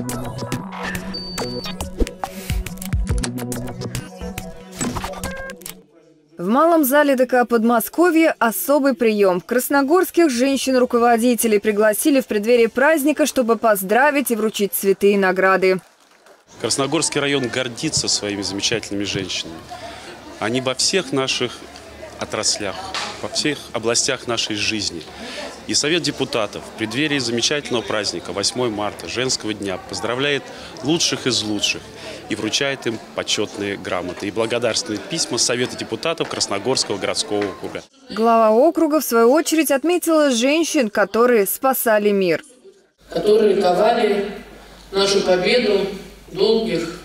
В малом зале ДК Подмосковья особый прием. Красногорских женщин-руководителей пригласили в преддверии праздника, чтобы поздравить и вручить цветы и награды. Красногорский район гордится своими замечательными женщинами. Они во всех наших отраслях, во всех областях нашей жизни. И Совет депутатов в преддверии замечательного праздника 8 марта, женского дня, поздравляет лучших из лучших и вручает им почетные грамоты и благодарственные письма Совета депутатов Красногорского городского округа. Глава округа, в свою очередь, отметила женщин, которые спасали мир. Которые ковали нашу победу долгих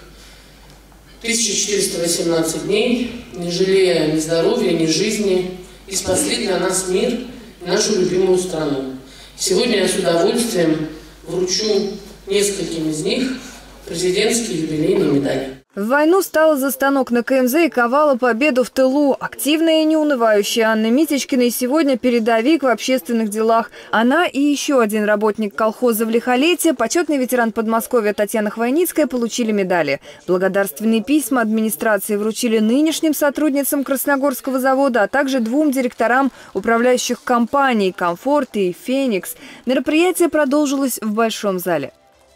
1418 дней, не жалея ни здоровья, ни жизни, и спасли для нас мир и нашу любимую страну. Сегодня я с удовольствием вручу нескольким из них президентские юбилейные медали. В войну стала за станок на КМЗ и ковала победу в тылу. Активная и неунывающая Анна Митечкина и сегодня передовик в общественных делах. Она и еще один работник колхоза в Лихолетье, почетный ветеран Подмосковья Татьяна Хвойницкая, получили медали. Благодарственные письма администрации вручили нынешним сотрудницам Красногорского завода, а также 2 директорам управляющих компаний «Комфорт» и «Феникс». Мероприятие продолжилось в Большом зале.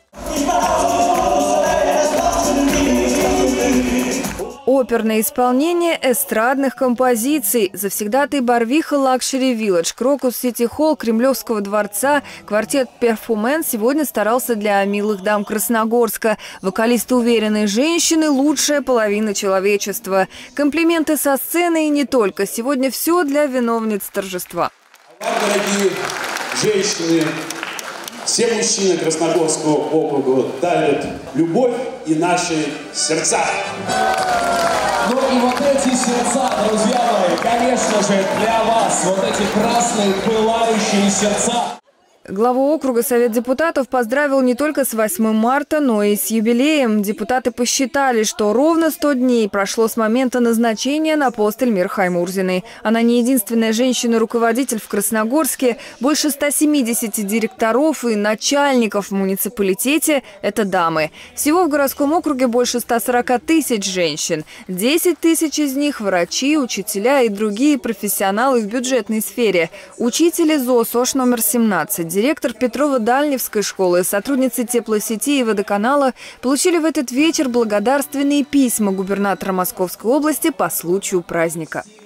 Оперное исполнение эстрадных композиций. Завсегдатый Барвиха Лакшери Вилледж, Крокус Сити Холл, Кремлевского дворца, квартет Перфумен сегодня старался для милых дам Красногорска. Вокалисты уверены, женщины – лучшая половина человечества. Комплименты со сцены и не только. Сегодня все для виновниц торжества. Дорогие женщины, все мужчины Красногорского округа дарят любовь и наши сердца. Ну и вот эти сердца, друзья мои, конечно же, для вас. Вот эти красные пылающие сердца. Главу округа Совет депутатов поздравил не только с 8 марта, но и с юбилеем. Депутаты посчитали, что ровно 100 дней прошло с момента назначения на пост Эльмиры Хаймурзиной. Она не единственная женщина-руководитель в Красногорске. Больше 170 директоров и начальников в муниципалитете – это дамы. Всего в городском округе больше 140 тысяч женщин. 10 тысяч из них – врачи, учителя и другие профессионалы в бюджетной сфере. Учители ЗОСОШ номер 17. Директор Петрово-Дальневской школы, сотрудницы теплосети и водоканала получили в этот вечер благодарственные письма губернатора Московской области по случаю праздника.